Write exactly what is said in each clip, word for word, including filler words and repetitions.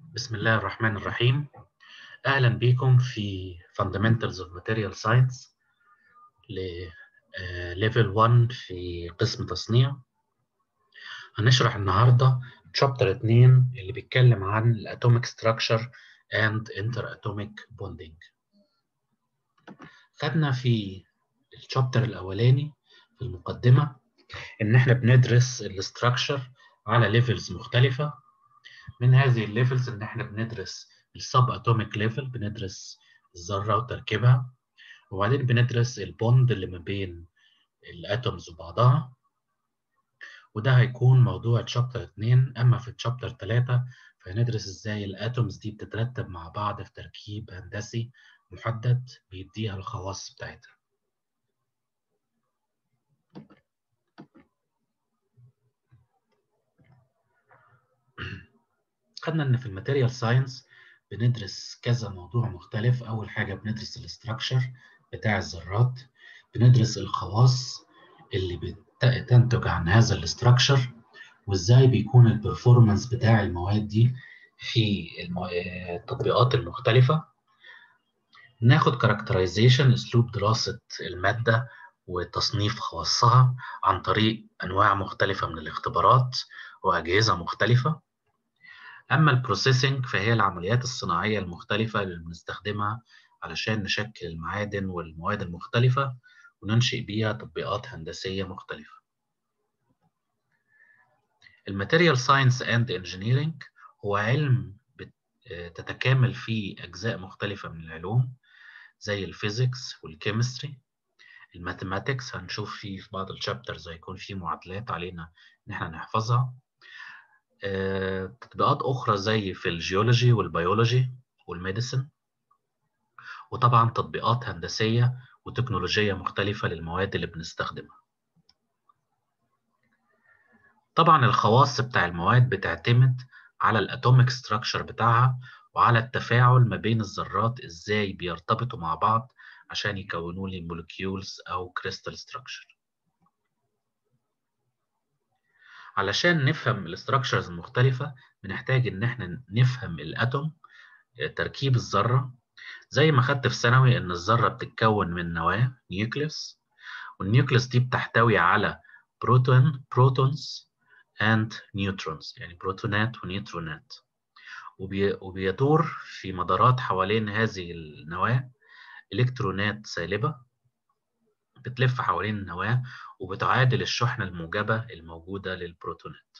بسم الله الرحمن الرحيم. أهلا بكم في Fundamentals of Material Science ل Level واحد في قسم تصنيع. هنشرح النهاردة Chapter اتنين اللي بيتكلم عن ال Atomic Structure and Interatomic Bonding. خدنا في الشابتر الأولاني في المقدمة إن إحنا بندرس الستراكشر على ليفلز مختلفة. من هذه الليفلز إن إحنا بندرس السب اتوميك ليفل، بندرس الذرة وتركيبها، وبعدين بندرس البوند اللي ما بين الاتومز وبعضها، وده هيكون موضوع تشابتر اتنين. اما في تشابتر تلاتة فهندرس ازاي الاتومز دي بتترتب مع بعض في تركيب هندسي محدد بيديها الخواص بتاعتها. خدنا ان في الماتيريال ساينس بندرس كذا موضوع مختلف. اول حاجه بندرس الاستراكشر بتاع الذرات، بندرس الخواص اللي بتنتج عن هذا الاستراكشر، وازاي بيكون البرفورمانس بتاع المواد دي في التطبيقات المختلفه. ناخد كاركترايزيشن، اسلوب دراسه الماده وتصنيف خواصها عن طريق انواع مختلفه من الاختبارات واجهزه مختلفه. أما البروسيسنج فهي العمليات الصناعية المختلفة اللي بنستخدمها علشان نشكل المعادن والمواد المختلفة وننشئ بيها تطبيقات هندسية مختلفة. الماتيريال ساينس اند انجينيرينج هو علم تتكامل فيه أجزاء مختلفة من العلوم زي الفيزيكس والكيمستري. الماثيماتكس هنشوف فيه في بعض الشابترز هيكون فيه معادلات علينا إن احنا نحفظها. تطبيقات أخرى زي في الجيولوجي والبيولوجي والميديسن، وطبعا تطبيقات هندسية وتكنولوجية مختلفة للمواد اللي بنستخدمها. طبعا الخواص بتاع المواد بتعتمد على الاتوميك ستراكشر بتاعها وعلى التفاعل ما بين الذرات، ازاي بيرتبطوا مع بعض عشان يكونوا لي مولكيولز او كريستال ستراكشر. علشان نفهم الاستراكشرز المختلفة بنحتاج ان احنا نفهم الاتوم، تركيب الذرة. زي ما خدت في ثانوي ان الذرة بتتكون من نواة، نيوكليوس، والنيوكليوس دي بتحتوي على بروتون بروتونز اند نيوترونز، يعني بروتونات ونيوترونات، وبي وبيدور في مدارات حوالين هذه النواة الكترونات سالبة بتلف حوالين النواة وبتعادل الشحنة الموجبة الموجودة للبروتونات.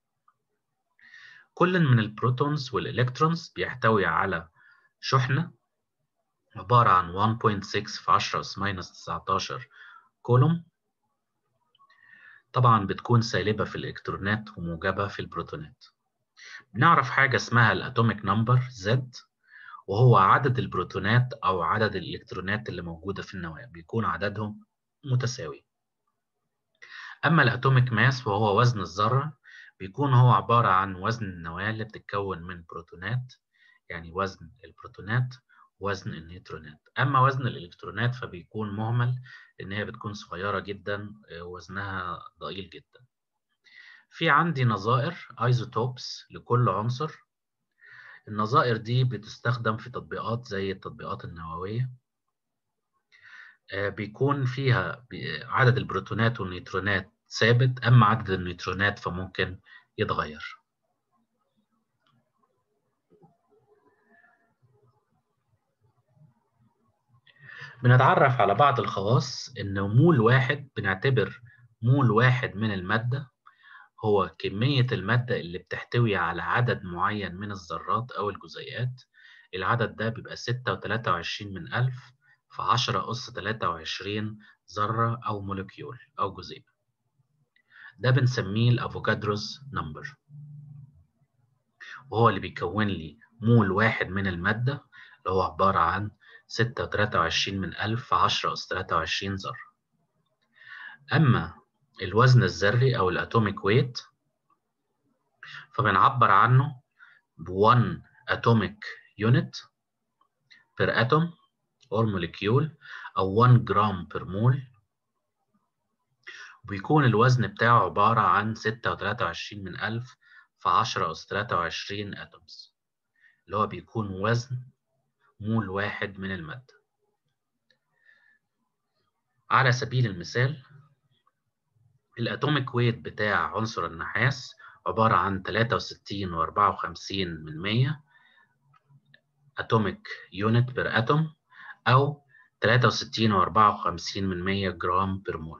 كل من البروتونز والالكترونز بيحتوي على شحنة عبارة عن واحد فاصلة ستة في عشرة أس ماينس تسعتاشر كولوم، طبعا بتكون سالبة في الإلكترونات وموجبة في البروتونات. بنعرف حاجة اسمها الأتوميك نمبر زد، وهو عدد البروتونات أو عدد الإلكترونات اللي موجودة في النواة، بيكون عددهم متساوي. أما الأتوميك ماس وهو وزن الذرة، بيكون هو عبارة عن وزن النواة اللي بتتكون من بروتونات، يعني وزن البروتونات وزن النيوترونات. أما وزن الإلكترونات فبيكون مهمل لأن هي بتكون صغيرة جدا، وزنها ضئيل جدا. في عندي نظائر ايزوتوبس لكل عنصر. النظائر دي بتستخدم في تطبيقات زي التطبيقات النووية، بيكون فيها عدد البروتونات والنيوترونات ثابت، أما عدد النيوترونات فممكن يتغير. بنتعرف على بعض الخواص. إن مول واحد، بنعتبر مول واحد من المادة هو كمية المادة اللي بتحتوي على عدد معين من الذرات أو الجزيئات. العدد ده بيبقى ستة وتلاتة وعشرين من ألف في عشرة أس تلاتة وعشرين ذرة أو مولكيول أو جزيء. ده بنسميه الأفوكادروس نمبر، وهو اللي بيكون لي مول واحد من المادة اللي هو عبارة عن ستة وتلاتة وعشرين من ألف في عشرة أس تلاتة وعشرين ذرة. أما الوزن الذري أو الأتوميك ويت فبنعبر عنه ب واحد atomic unit per atom or molecule أو واحد جرام per mole، وبيكون الوزن بتاعه عبارة عن ستة وتلاتة وعشرين من ألف في عشرة أس تلاتة وعشرين atoms. اللي هو بيكون وزن مول واحد من المادة. على سبيل المثال الاتوميك ويت بتاع عنصر النحاس عبارة عن تلاتة وستين وأربعة وخمسين من مية اتوميك يونت بير اتوم، او تلاتة وستين وأربعة وخمسين من مية جرام بير مول.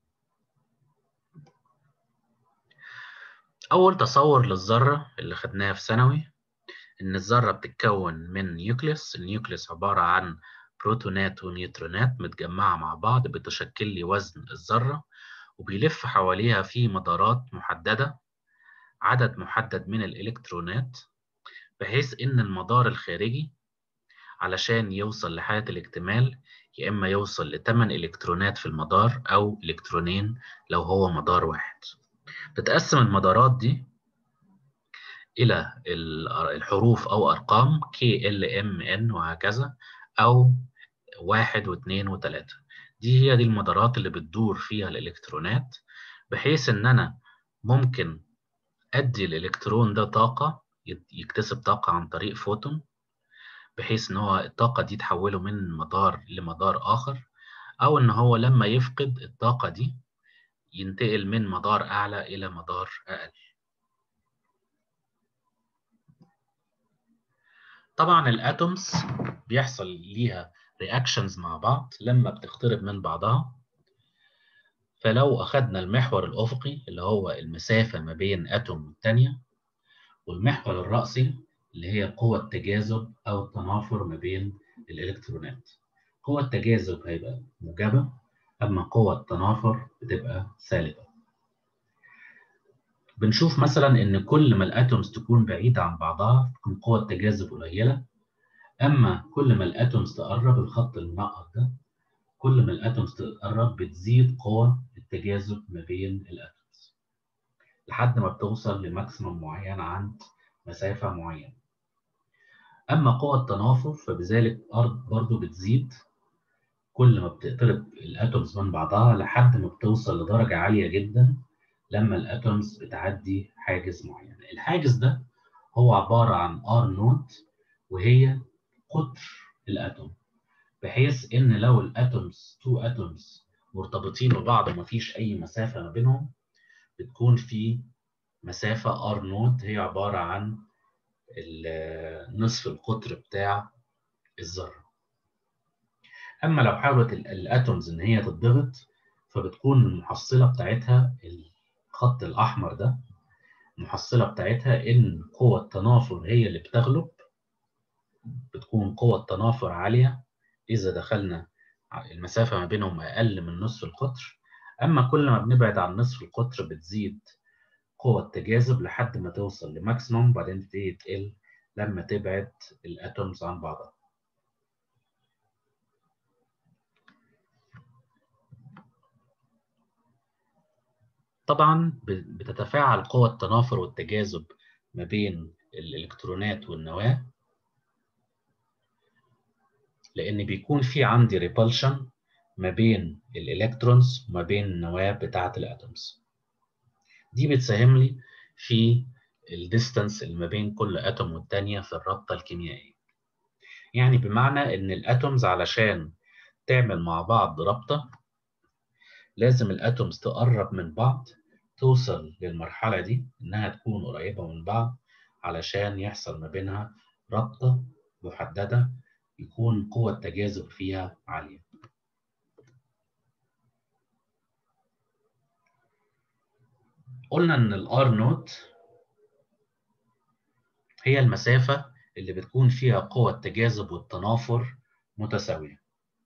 اول تصور للذرة اللي خدناها في ثانوي ان الذرة بتتكون من نيوكليوس. النيوكليوس عبارة عن بروتونات ونيوترونات متجمعة مع بعض بتشكل لي وزن الذرة، وبيلف حواليها في مدارات محددة عدد محدد من الإلكترونات، بحيث إن المدار الخارجي علشان يوصل لحالة الاكتمال يا إما يوصل لتمن إلكترونات في المدار أو إلكترونين لو هو مدار واحد. بتقسم المدارات دي إلى الحروف أو أرقام K L M N وهكذا، أو واحد واثنين وثلاثة. دي هي دي المدارات اللي بتدور فيها الإلكترونات، بحيث إن أنا ممكن أدي الإلكترون ده طاقة، يكتسب طاقة عن طريق فوتون، بحيث إن هو الطاقة دي تحوله من مدار لمدار آخر، أو إن هو لما يفقد الطاقة دي ينتقل من مدار أعلى إلى مدار أقل. طبعا الاتومز بيحصل ليها رياكشنز مع بعض لما بتقترب من بعضها. فلو اخذنا المحور الافقي اللي هو المسافه ما بين اتوم والتانيه، والمحور الرأسي اللي هي قوة التجاذب او التنافر ما بين الالكترونات، قوة التجاذب هيبقى موجبة، اما قوة التنافر بتبقى سالبة. بنشوف مثلا ان كل ما الاتومز تكون بعيدة عن بعضها تكون قوة التجاذب قليلة، اما كل ما الاتومز تقرب، الخط المنقط ده، كل ما الاتومز تقرب بتزيد قوة التجاذب ما بين الاتومز لحد ما بتوصل لماكسيمم معين عند مسافة معينة. اما قوة التنافر فبذلك برضو بتزيد كل ما بتقترب الاتومز من بعضها لحد ما بتوصل لدرجة عالية جدا لما الاتومز بتعدي حاجز معين. الحاجز ده هو عبارة عن ار نوت، وهي قطر الاتوم، بحيث ان لو الاتومز تو اتومز مرتبطين ببعض ومفيش اي مسافه ما بينهم بتكون في مسافه ار نوت هي عباره عن نصف القطر بتاع الذره. اما لو حاولت الاتومز ان هي تتضغط فبتكون المحصله بتاعتها الخط الاحمر ده، المحصله بتاعتها ان قوه التنافر هي اللي بتغلب، بتكون قوه التنافر عاليه إذا دخلنا المسافة ما بينهم أقل من نصف القطر. أما كل ما بنبعد عن نصف القطر بتزيد قوة التجاذب لحد ما توصل لماكسيموم، بعدين تبتدي تقل لما تبعد الأتومز عن بعضها. طبعا بتتفاعل قوة التنافر والتجاذب ما بين الإلكترونات والنواة، لأن بيكون في عندي ريبالشن ما بين الإلكترونز وما بين النواة بتاعة الأتومز. دي بتساهم لي في الديستانس اللي ما بين كل اتوم والتانية في الرابطة الكيميائية. يعني بمعنى ان الاتومز علشان تعمل مع بعض رابطة لازم الاتومز تقرب من بعض، توصل للمرحلة دي انها تكون قريبة من بعض علشان يحصل ما بينها رابطة محددة يكون قوة التجاذب فيها عالية. قلنا ان الار نوت هي المسافة اللي بتكون فيها قوة التجاذب والتنافر متساوية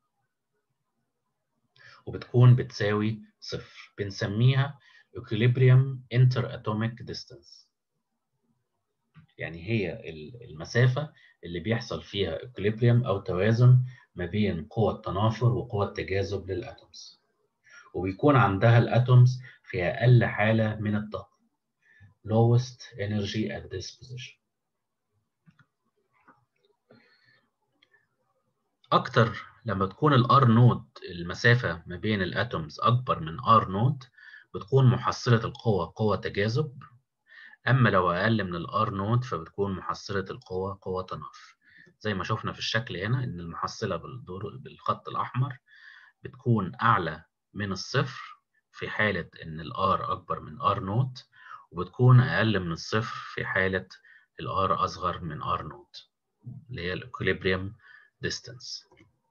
وبتكون بتساوي صفر، بنسميها equilibrium interatomic distance. يعني هي المسافة اللي بيحصل فيها equilibrium أو توازن ما بين قوة التنافر وقوة التجاذب للأتومز، وبيكون عندها الأتومز في أقل حالة من الطاقة lowest energy at this position. أكتر لما تكون الار نود المسافة ما بين الاتومز أكبر من ار نود بتكون محصلة القوة قوة تجاذب، أما لو أقل من الآر نود فبتكون محصلة القوة قوة نار. زي ما شفنا في الشكل هنا إن المحصلة بالدور بالخط الأحمر بتكون أعلى من الصفر في حالة إن الآر أكبر من آر نود، وبتكون أقل من الصفر في حالة الآر أصغر من آر نود، اللي هي الإكوليبريم ديستانس.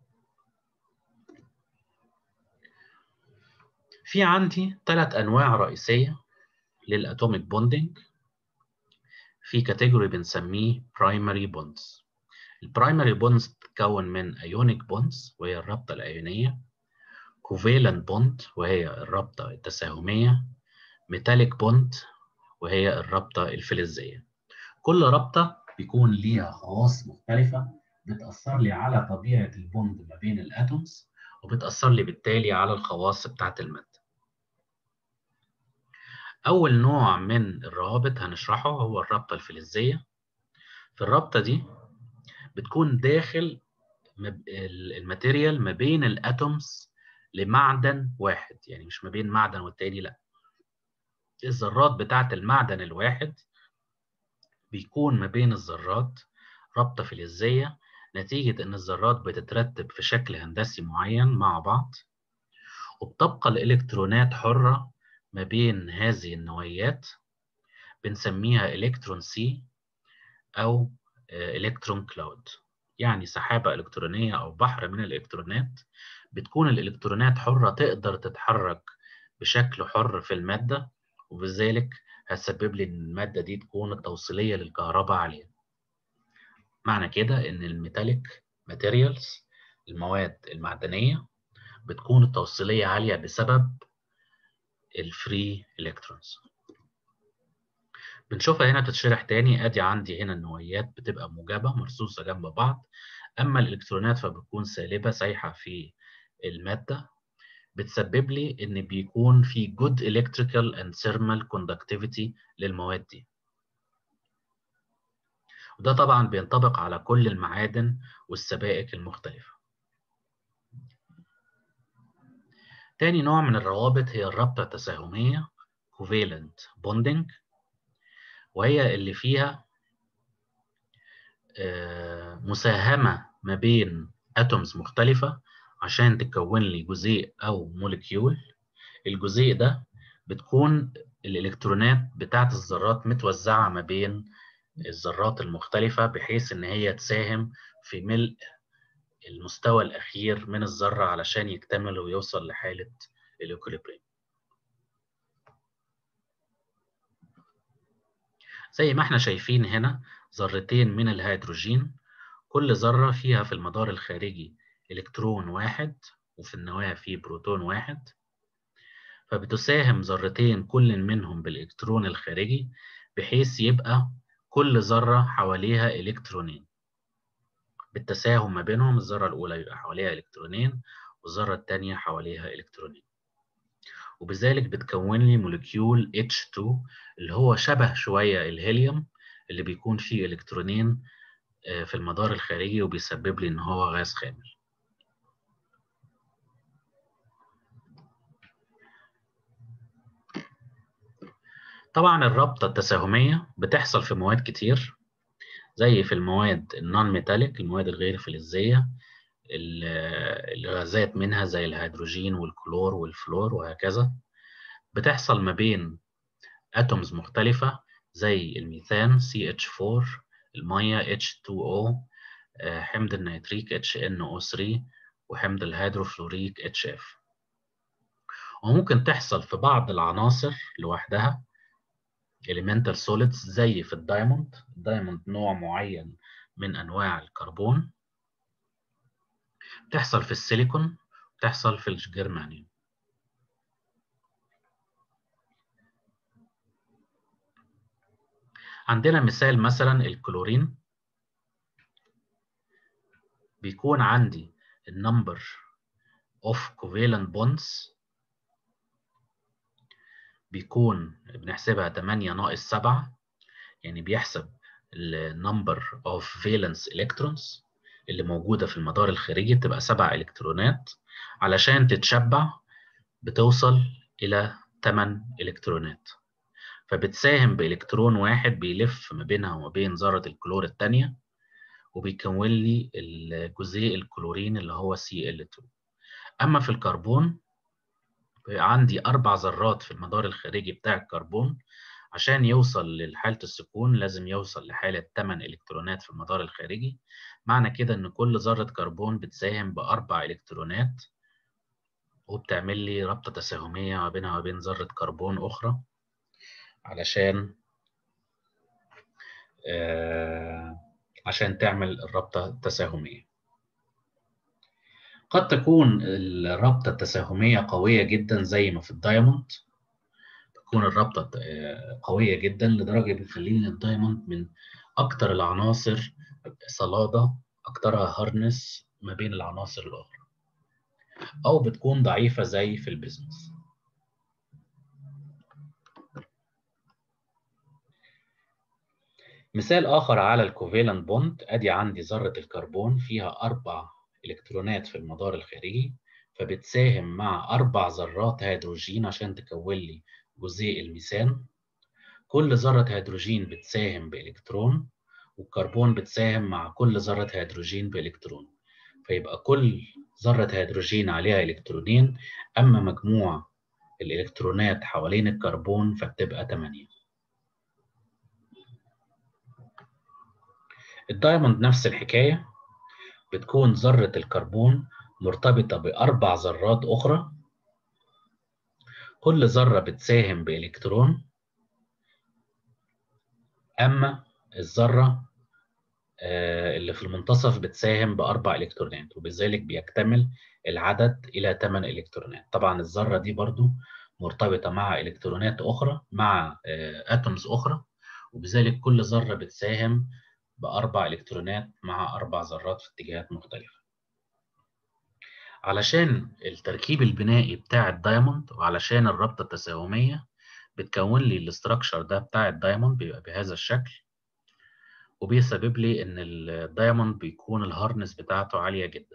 في عندي ثلاث أنواع رئيسية للأتوميك بوندينج. في كاتيجوري بنسميه برايمري بوندز. البرايمري بوندز بتتكون من ايونيك بوندز وهي الرابطه الايونيه، كوفالنت بوند وهي الرابطه التساهميه، ميتاليك بوند وهي الرابطه الفلزيه. كل رابطه بيكون ليها خواص مختلفه بتاثر لي على طبيعه البوند ما بين الاتومز، وبتاثر لي بالتالي على الخواص بتاعه الماده. اول نوع من الروابط هنشرحه هو الرابطه الفلزيه. في الرابطه دي بتكون داخل الماتيريال ما بين الاتومز لمعدن واحد، يعني مش ما بين معدن والتاني، لا، الذرات بتاعه المعدن الواحد بيكون ما بين الذرات رابطه فلزيه، نتيجه ان الذرات بتترتب في شكل هندسي معين مع بعض، وبتبقى الالكترونات حره ما بين هذه النويات، بنسميها الكترون سي او الكترون كلاود، يعني سحابه الكترونيه او بحر من الالكترونات. بتكون الإلكترونات حرة تقدر تتحرك بشكل حر في المادة، وبذلك هتسبب لي إن المادة دي تكون التوصيلية للكهرباء عالية. معنى كده إن الميتاليك ماتيريالز، المواد المعدنية، بتكون التوصيلية عالية بسبب الفري إلكترونز. بنشوفها هنا بتتشرح تاني. أدي عندي هنا النويات بتبقى موجبة مرصوصة جنب بعض، أما الإلكترونات فبتكون سالبة سايحة في المادة، بتسبب لي ان بيكون في good electrical and thermal conductivity للمواد دي، وده طبعا بينطبق على كل المعادن والسبائك المختلفة. تاني نوع من الروابط هي الرابطة التساهمية covalent bonding، وهي اللي فيها مساهمة ما بين اتومز مختلفة عشان تكون لي جزيء او موليكيول. الجزيء ده بتكون الالكترونات بتاعت الذرات متوزعة ما بين الذرات المختلفة، بحيث إن هي تساهم في ملء المستوى الأخير من الذرة علشان يكتمل ويوصل لحالة الإكوليبريم. زي ما احنا شايفين هنا ذرتين من الهيدروجين، كل ذرة فيها في المدار الخارجي إلكترون واحد، وفي النواة فيه بروتون واحد، فبتساهم ذرتين كل منهم بالإلكترون الخارجي، بحيث يبقى كل ذرة حواليها إلكترونين. بالتساهم ما بينهم الذرة الأولى يبقى حواليها إلكترونين، والذرة الثانية حواليها إلكترونين، وبذلك بتكون لي موليكيول إتش تو اللي هو شبه شوية الهيليوم اللي بيكون فيه إلكترونين في المدار الخارجي، وبيسبب لي إن هو غاز خامل. طبعا الرابطة التساهمية بتحصل في مواد كتير، زي في المواد النون ميتاليك، المواد الغير فلزية، الغازات منها زي الهيدروجين والكلور والفلور وهكذا. بتحصل ما بين اتومز مختلفة زي الميثان سي إتش فور، المية إتش تو أو، حمض النيتريك إتش إن أو ثري، وحمض الهيدروفلوريك إتش إف. وممكن تحصل في بعض العناصر لوحدها elemental solids زي في الدايموند. الدايموند نوع معين من أنواع الكربون. بتحصل في السيليكون، بتحصل في الجرمانيوم. عندنا مثال مثلا الكلورين، بيكون عندي النمبر of covalent bonds بيكون بنحسبها تمانية ناقص سبعة، يعني بيحسب ال number of valence electrons اللي موجودة في المدار الخارجي، بتبقى سبع إلكترونات، علشان تتشبع بتوصل إلى تمن إلكترونات. فبتساهم بإلكترون واحد بيلف ما بينها وما بين ذرة الكلور الثانية، وبيكون لي الجزيء الكلورين اللي هو سي إل اتنين. أما في الكربون عندي أربع ذرات في المدار الخارجي بتاع الكربون. عشان يوصل لحالة السكون لازم يوصل لحالة ثمانية إلكترونات في المدار الخارجي. معنى كده إن كل ذرة كربون بتساهم بأربع إلكترونات، وبتعمل لي رابطة تساهمية ما بينها وبين ذرة كربون أخرى علشان آه عشان تعمل الرابطة التساهمية. قد تكون الرابطة التساهمية قوية جدا زي ما في الدايموند، تكون الرابطة قوية جدا لدرجة بتخليني الدايموند من أكتر العناصر صلادة، أكترها هارنس ما بين العناصر الأخرى، أو بتكون ضعيفة زي في البيزنس. مثال آخر على الكوفالنت بوند، أدي عندي ذرة الكربون فيها أربع إلكترونات في المدار الخارجي، فبتساهم مع أربع ذرات هيدروجين عشان تكون لي جزيء الميثان. كل ذرة هيدروجين بتساهم بإلكترون، والكربون بتساهم مع كل ذرة هيدروجين بإلكترون، فيبقى كل ذرة هيدروجين عليها إلكترونين، أما مجموع الإلكترونات حوالين الكربون فبتبقى ثمانية. الدايموند نفس الحكاية، بتكون ذرة الكربون مرتبطة بأربع ذرات أخرى، كل ذرة بتساهم بإلكترون، أما الذرة اللي في المنتصف بتساهم بأربع إلكترونات، وبذلك بيكتمل العدد إلى ثمان إلكترونات. طبعا الذرة دي برضو مرتبطة مع إلكترونات أخرى، مع أتومز أخرى، وبذلك كل ذرة بتساهم بأربع إلكترونات مع أربع ذرات في اتجاهات مختلفة. علشان التركيب البنائي بتاع الدايموند وعلشان الرابطة التساهمية بتكون لي الاستراكشر ده بتاع الدايموند بيبقى بهذا الشكل، وبيسبب لي ان الدايموند بيكون الهارنس بتاعته عالية جدا.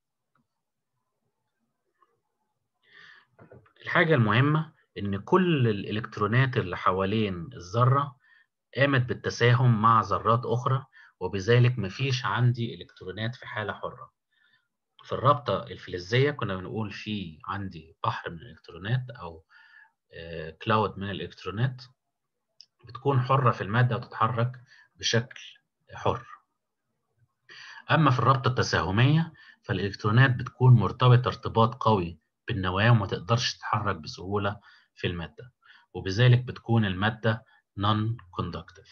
الحاجة المهمة ان كل الالكترونات اللي حوالين الذرة قامت بالتساهم مع ذرات اخرى، وبذلك مفيش عندي الكترونات في حالة حرة. في الرابطة الفلزية كنا بنقول في عندي بحر من الالكترونات او كلاود من الالكترونات بتكون حرة في المادة وتتحرك بشكل حر. أما في الرابطة التساهمية فالإلكترونات بتكون مرتبطة ارتباط قوي بالنواة وما تقدرش تتحرك بسهولة في المادة، وبذلك بتكون المادة non-conductive.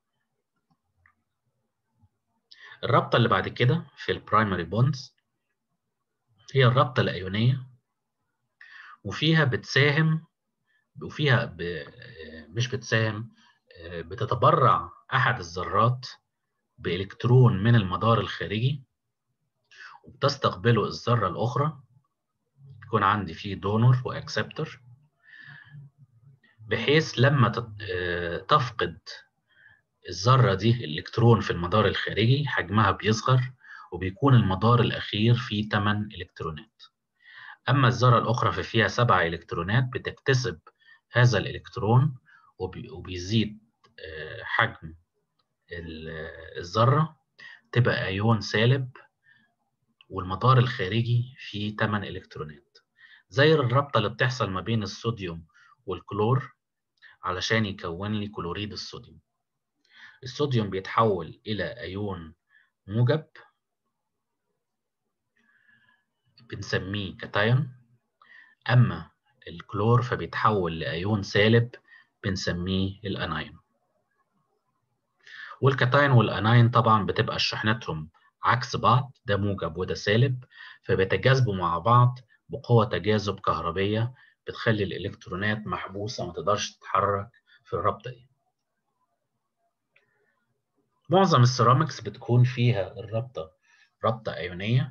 الرابطة اللي بعد كده في البرايمري بوندز هي الرابطة الأيونية، وفيها بتساهم وفيها ب... مش بتساهم بتتبرع أحد الذرات بإلكترون من المدار الخارجي وبتستقبله الذرة الأخرى. يكون عندي فيه دونور وأكسبتور، بحيث لما تفقد الذرة دي الإلكترون في المدار الخارجي حجمها بيصغر، وبيكون المدار الأخير فيه ثمانية إلكترونات. أما الذرة الأخرى ففيها سبعة إلكترونات، بتكتسب هذا الإلكترون وبيزيد حجم الذرة، تبقى أيون سالب، والمدار الخارجي فيه ثمانية إلكترونات، زي الرابطة اللي بتحصل ما بين الصوديوم والكلور علشان يكون لي كلوريد الصوديوم. الصوديوم بيتحول إلى أيون موجب بنسميه كاتايون، أما الكلور فبيتحول لأيون سالب بنسميه الأنايون. والكاتايون والأنايون طبعا بتبقى شحنتهم عكس بعض، ده موجب وده سالب، فبيتجاذبوا مع بعض بقوة تجاذب كهربية بتخلي الإلكترونات محبوسة ما تقدرش تتحرك في الرابطة دي. معظم السيراميكس بتكون فيها الرابطة رابطة أيونية،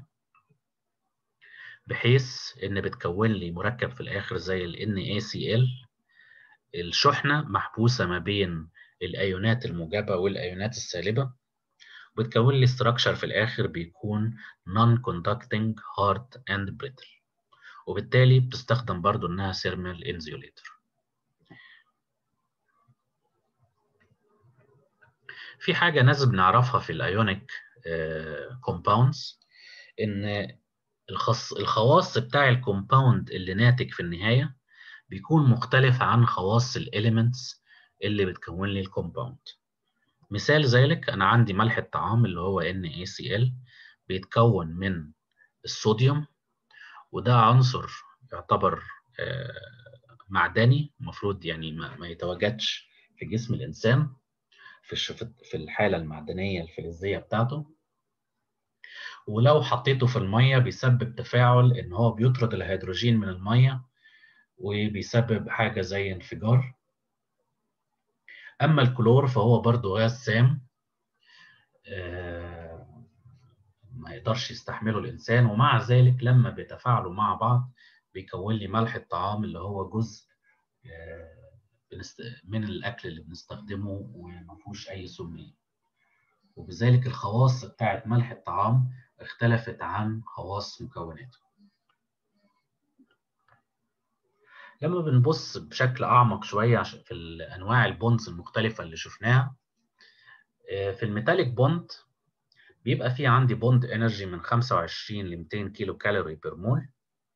بحيث إن بتكون لي مركب في الآخر زي ال إن إيه سي إل. الشحنة محبوسة ما بين الأيونات الموجبة والأيونات السالبة، بتكون لي structure في الآخر بيكون non-conducting hard and brittle، وبالتالي بتستخدم برضو إنها thermal insulator. في حاجة لازم نعرفها في الايونيك كومباوندز، ان الخص الخواص بتاع الكومباوند اللي ناتج في النهاية بيكون مختلف عن خواص الاليمنتس اللي بتكون لي الكومباوند. مثال ذلك، انا عندي ملح الطعام اللي هو إن إيه سي إل بيتكون من الصوديوم، وده عنصر يعتبر معدني، المفروض يعني ما يتواجدش في جسم الانسان في في الحاله المعدنيه الفلزيه بتاعته، ولو حطيته في الميه بيسبب تفاعل ان هو بيطرد الهيدروجين من الميه وبيسبب حاجه زي انفجار. اما الكلور فهو برضو غاز سام، ما يقدرش يستحمله الانسان، ومع ذلك لما بيتفاعلوا مع بعض بيكون لي ملح الطعام اللي هو جزء من الاكل اللي بنستخدمه وما فيهوش اي سميه. وبذلك الخواص بتاعت ملح الطعام اختلفت عن خواص مكوناته. لما بنبص بشكل اعمق شويه في انواع البوندز المختلفه اللي شفناها، في الميتاليك بوند بيبقى في عندي بوند انرجي من خمسة وعشرين ل مئتين كيلو كالوري بير مول.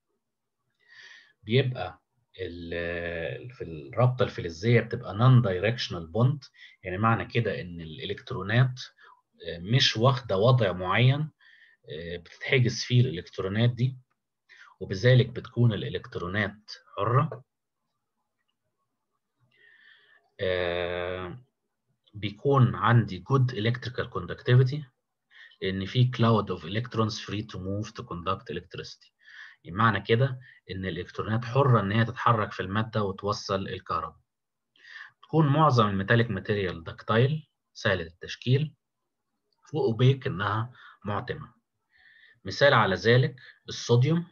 بيبقى في الرابطه الفلزيه بتبقى نون دايركشنال بوند، يعني معنى كده ان الالكترونات مش واخده وضع معين بتتحجز فيه الالكترونات دي، وبذلك بتكون الالكترونات حره. بيكون عندي good electrical conductivity لان في cloud of electrons free to move to conduct electricity. معنى كده ان الالكترونات حره ان هي تتحرك في الماده وتوصل الكهرباء. تكون معظم الميتاليك ماتيريال دكتايل سهله التشكيل، واوبيك انها معتمه. مثال على ذلك الصوديوم،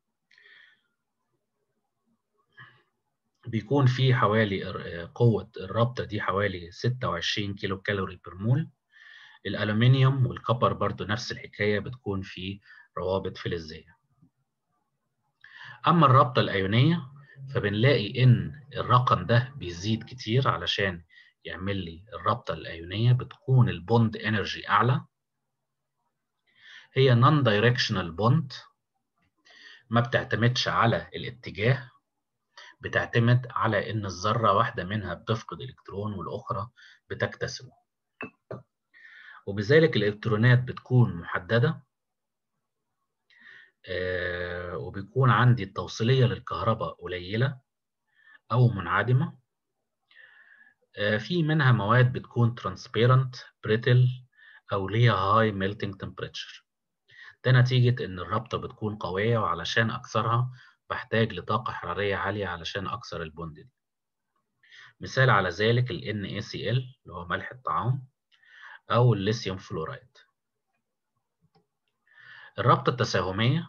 بيكون فيه حوالي قوه الرابطه دي حوالي ستة وعشرين كيلو كالوري بير مول. الالومنيوم والكبر برضو نفس الحكايه، بتكون فيه روابط فلزيه. اما الرابطه الايونيه فبنلاقي ان الرقم ده بيزيد كتير علشان يعمل لي الرابطه الايونيه، بتكون البوند انرجي اعلى. هي نون دايركشنال بوند، ما بتعتمدش على الاتجاه، بتعتمد على ان الذره واحده منها بتفقد الكترون والاخرى بتكتسبه، وبذلك الالكترونات بتكون محدده. آه وبيكون عندي التوصيليه للكهرباء قليله او منعدمه. آه في منها مواد بتكون transparent brittle او ليها high melting temperature. ده نتيجه ان الرابطه بتكون قويه، وعلشان اكسرها بحتاج لطاقه حراريه عاليه علشان اكسر البوند دي. مثال على ذلك ال إن إيه سي إل اللي هو ملح الطعام او الليثيوم فلورايد. الرابطه التساهميه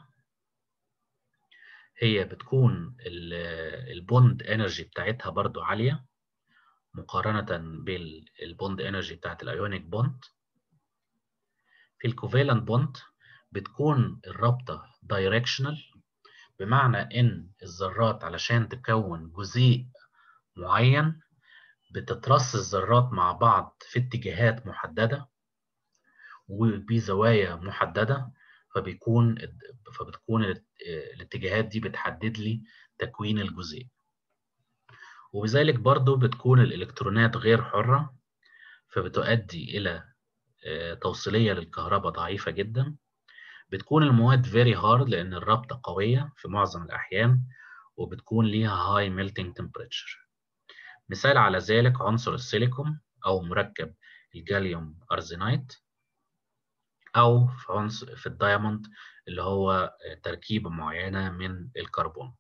هي بتكون البوند انرجي بتاعتها برضو عاليه مقارنه بالبوند انرجي بتاعت الايونيك بوند. في الكوفالنت بوند بتكون الرابطه دايركشنال، بمعنى ان الذرات علشان تكون جزيء معين بتترص الذرات مع بعض في اتجاهات محدده وبزوايا محدده، فبيكون فبتكون الاتجاهات دي بتحدد لي تكوين الجزيء. وبذلك برضو بتكون الالكترونات غير حره، فبتؤدي الى توصيليه للكهرباء ضعيفه جدا. بتكون المواد very hard لان الرابطه قويه في معظم الاحيان، وبتكون ليها high melting temperature. مثال على ذلك عنصر السيليكون او مركب الجاليوم ارزينايت، او في عنصر في الدايموند اللي هو تركيبه معينه من الكربون.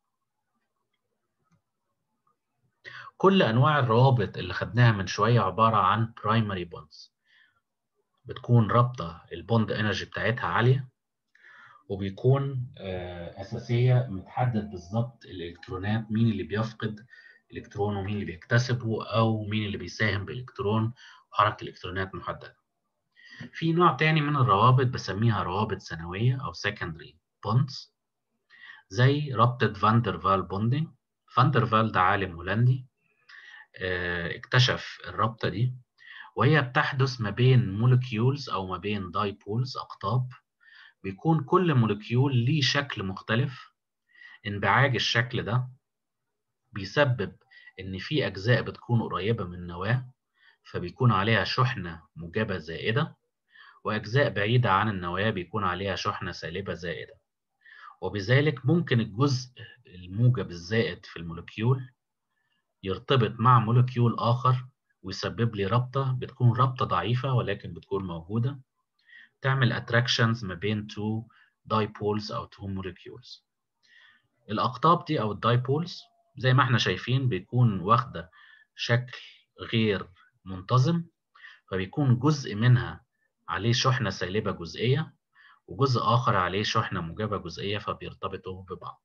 كل انواع الروابط اللي خدناها من شويه عباره عن برايمري بوندز، بتكون رابطه البوند انرجي بتاعتها عاليه، وبيكون اساسيه متحدد بالظبط الالكترونات مين اللي بيفقد الكترون ومين اللي بيكتسبه، او مين اللي بيساهم بالالكترون، وحركه الالكترونات محدده. في نوع تاني من الروابط بسميها روابط ثانويه او secondary bonds، زي رابطه فاندر فال بوندينج. فاندر فال ده عالم هولندي اكتشف الرابطه دي، وهي بتحدث ما بين مولكيولز أو ما بين دايبولز أقطاب. بيكون كل مولكيول ليه شكل مختلف. انبعاج الشكل ده بيسبب إن في أجزاء بتكون قريبة من النواة، فبيكون عليها شحنة موجبة زائدة، وأجزاء بعيدة عن النواة بيكون عليها شحنة سالبة زائدة. وبذلك ممكن الجزء الموجب الزائد في المولكيول يرتبط مع مولكيول آخر ويسبب لي رابطة، بتكون رابطة ضعيفة ولكن بتكون موجودة، تعمل attractions ما بين two dipoles أو two molecules. الأقطاب دي أو الدايبولز زي ما احنا شايفين بيكون واخدة شكل غير منتظم، فبيكون جزء منها عليه شحنة سالبة جزئية وجزء آخر عليه شحنة موجبة جزئية، فبيرتبطوا ببعض.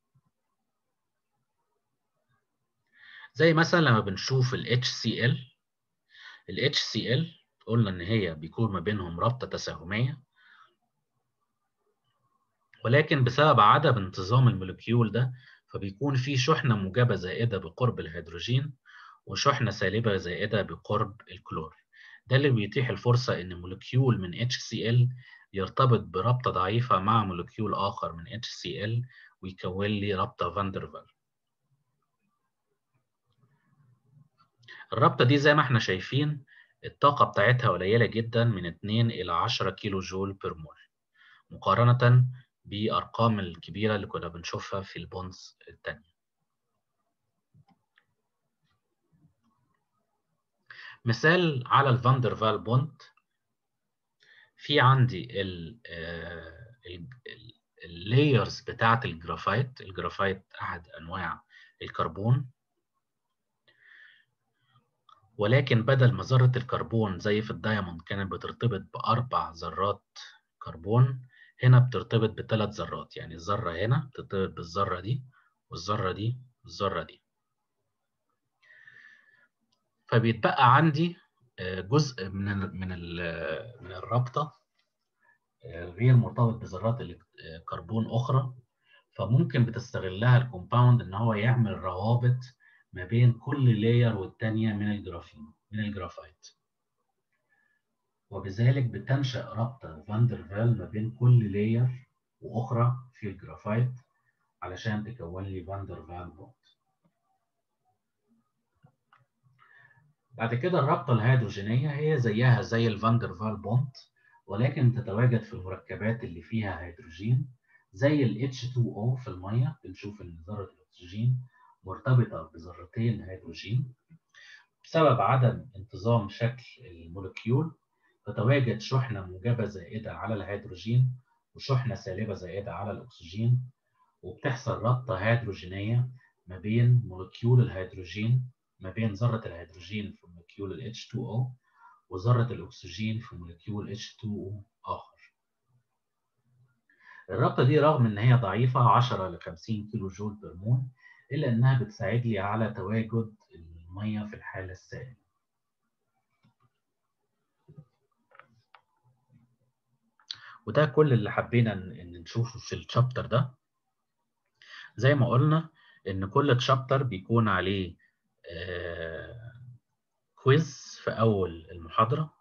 زي مثلا لما بنشوف ال إتش سي إل. ال إتش سي إل قلنا إن هي بيكون ما بينهم رابطة تساهمية، ولكن بسبب عدم انتظام المولكيول ده فبيكون في شحنة موجبة زائدة بقرب الهيدروجين وشحنة سالبة زائدة بقرب الكلور. ده اللي بيتيح الفرصة إن مولكيول من إتش سي إل يرتبط برابطة ضعيفة مع مولكيول آخر من إتش سي إل ويكون لي رابطة فاندرفال. الرابطة دي زي ما احنا شايفين الطاقة بتاعتها قليلة جدا، من اتنين إلى عشرة كيلو جول بير مول، مقارنة بالأرقام الكبيرة اللي كنا بنشوفها في البونز التانية. مثال على الفاندرفال بوند. في عندي اللايرز بتاعة الجرافايت. الجرافايت أحد أنواع الكربون، ولكن بدل ما ذرة الكربون زي في الدايموند كانت بترتبط بأربع ذرات كربون، هنا بترتبط بثلاث ذرات. يعني الذرة هنا بترتبط بالذرة دي والذرة دي والذرة دي، فبيتبقى عندي جزء من من من الرابطة غير مرتبط بذرات كربون أخرى، فممكن بتستغلها الكومباوند إن هو يعمل روابط ما بين كل لاير والتانية من الجرافين من الجرافايت، وبذلك بتنشأ رابطة فاندرفال ما بين كل لاير وأخرى في الجرافايت علشان تكون لي فاندرفال بوند. بعد كده الرابطة الهيدروجينية هي زيها زي الفاندرفال بوند، ولكن تتواجد في المركبات اللي فيها هيدروجين زي ال إتش تو أو في المية. بنشوف إن ذرة الأكسجين مرتبطة بذرتين هيدروجين. بسبب عدم انتظام شكل المولكيول تتواجد شحنة موجبة زائدة على الهيدروجين وشحنة سالبة زائدة على الأكسجين، وبتحصل رابطة هيدروجينية ما بين مولكيول الهيدروجين ما بين ذرة الهيدروجين في مولكيول ال إتش تو أو وذرة الأكسجين في مولكيول إتش تو أو آخر. الرابطة دي رغم إن هي ضعيفة عشرة ل خمسين كيلو جول بير مول، إلا إنها بتساعد لي على تواجد المية في الحالة السائلة. وده كل اللي حبينا إن نشوفه في الشابتر ده. زي ما قلنا إن كل تشابتر بيكون عليه آه كويز في أول المحاضرة.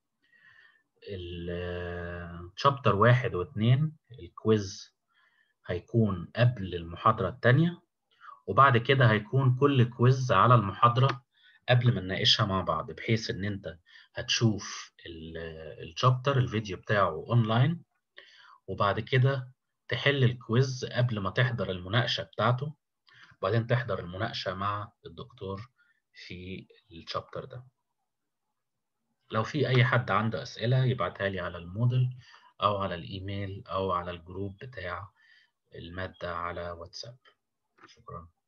الشابتر واحد واثنين الكويز هيكون قبل المحاضرة التانية، وبعد كده هيكون كل كويز على المحاضرة قبل ما نناقشها مع بعض، بحيث إن أنت هتشوف الشابتر الفيديو بتاعه أونلاين، وبعد كده تحل الكويز قبل ما تحضر المناقشة بتاعته، وبعدين تحضر المناقشة مع الدكتور في الشابتر ده. لو في أي حد عنده أسئلة يبعتها لي على المودل أو على الإيميل أو على الجروب بتاع المادة على واتساب. شكرا.